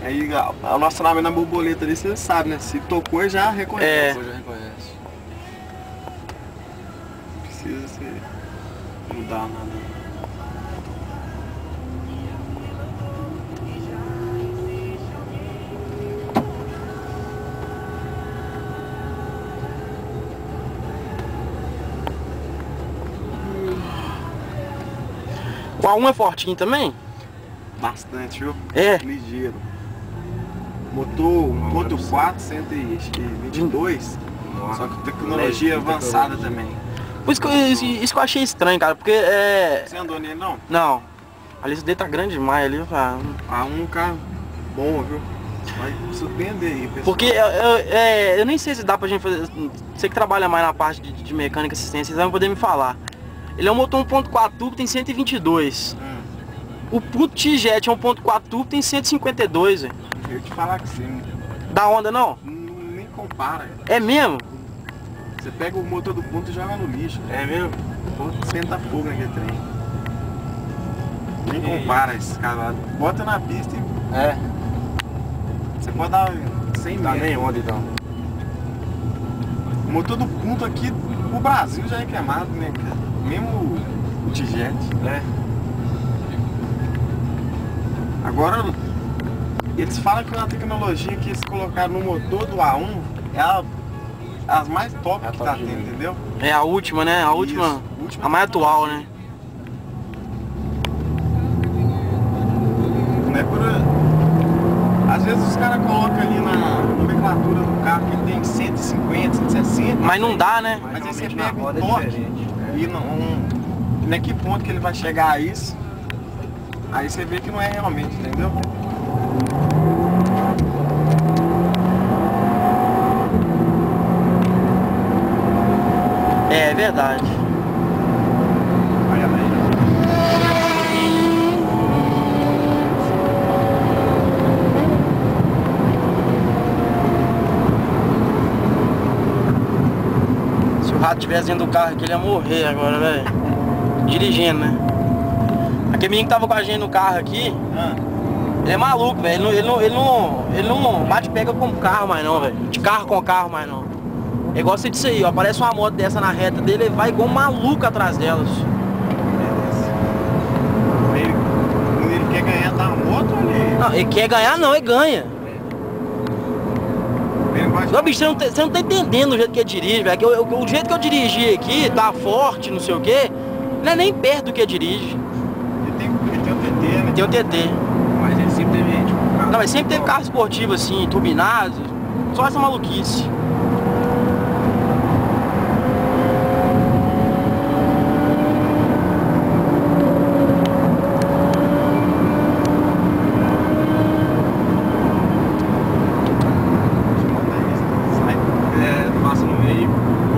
Aí o nosso nome na borboleta ali, você sabe, né? Se tocou, já reconhece. Já reconhece. Não precisa se mudar nada. O A1 é fortinho também? Bastante, viu? É. Ligeiro. Motor 1.4, 122. Só que tecnologia avançada também. Por isso que eu achei estranho, cara, porque Você andou nele não? Não. A lista dele tá grande demais ali, cara. Um carro bom, viu? Vai surpreender aí, pessoal. Porque eu nem sei se dá pra gente fazer. Você que trabalha mais na parte de mecânica e assistência, vocês vão poder me falar. Ele é um motor 1.4 turbo, tem 122. O puto T-Jet é 1.4 turbo, tem 152, velho. Eu ia te falar que sim. Dá onda não? Nem compara. É mesmo? Você pega o motor do ponto e joga no lixo. É mesmo? O ponto esquenta fogo naquele trem. Nem compara esse cavalo. Bota na pista e você pode dar 100 Tá metros. nem onda então. O motor do ponto aqui, o Brasil já é queimado, né, cara? Mesmo o T-Jet. Agora, eles falam que a tecnologia que eles colocaram no motor do A1 é as mais top que tá tendo, entendeu? É a última, né? A última, Isso, a mais atual, né? Não é por... Às vezes os caras colocam ali na nomenclatura do carro que ele tem 150, 160. Mas não dá, né? Mas aí você pega um torque e não que ponto que ele vai chegar a isso. Aí você vê que não é realmente, entendeu? É verdade. Aí ela aí. Se o rato tivesse dentro do carro aqui, ele ia morrer agora, velho. Dirigindo, né? Aquele menino que tava com a gente no carro aqui, ele é maluco, velho. Ele não bate e pega com carro mais não, velho. De carro com carro mais não. É igual você disse aí, ó. Aparece uma moto dessa na reta dele, ele vai igual um maluco atrás delas. Ele quer ganhar da moto ou ele... Não, ele quer ganhar não, ele ganha. Não, bicho, você não tá entendendo o jeito que ele dirige, velho. O jeito que eu dirigi aqui, tá forte, não sei o quê, não é nem perto do que ele dirige. Ele tem o TT, né? Tem o TT. Mas ele sempre teve gente. Não, mas sempre teve carro esportivo assim, turbinado, só essa maluquice. Passa no meio.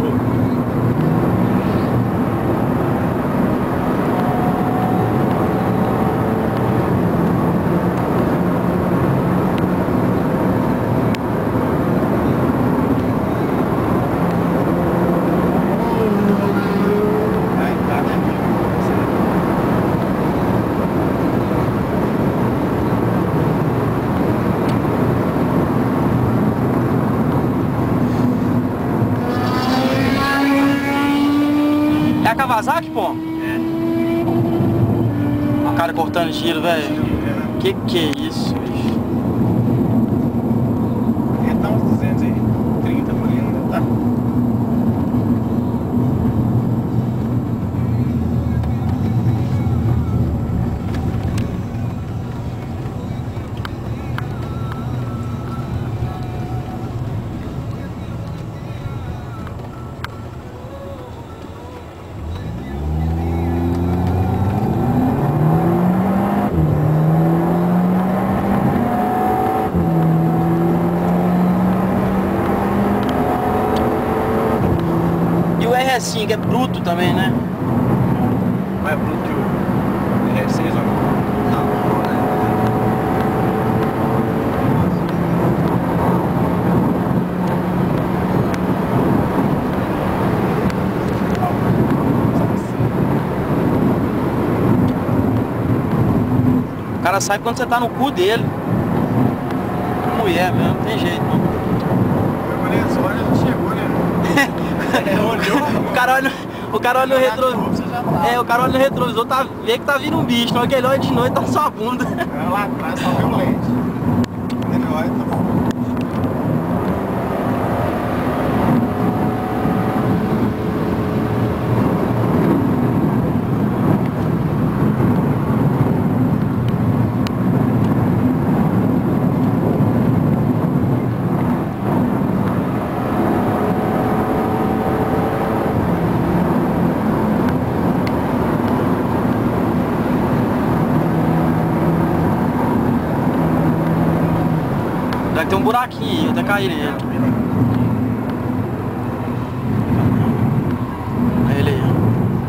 É a Kawasaki, pô? O cara cortando giro, velho. Que é isso, bicho? Então uns 230 por aí, não tá? R5 que é bruto também, né? Não é bruto o R6 ou não? O cara sabe quando você tá no cu dele. mulher mesmo, não tem jeito não. Quando eles olham, já chegou, né? Olhou. O cara olha no retrovisor. O cara olha no retrovisor, vê que tá vindo um bicho. Na hora que ele olha de noite, tá só a bunda. Lá atrás só vê o leite. Quando ele olha, tá bom. Deve ter um buraquinho, eu até caí nele. É ele aí, ó.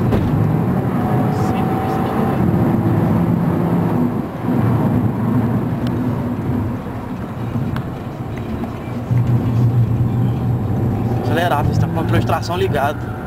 Acelerar, você tá com a prostração ligada.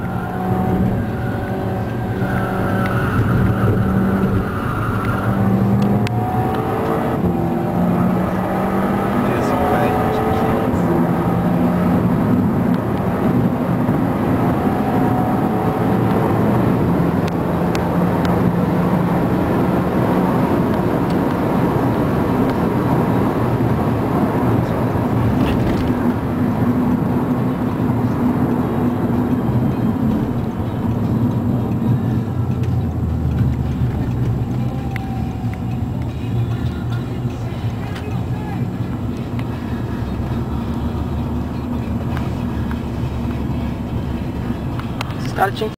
Os caras tinham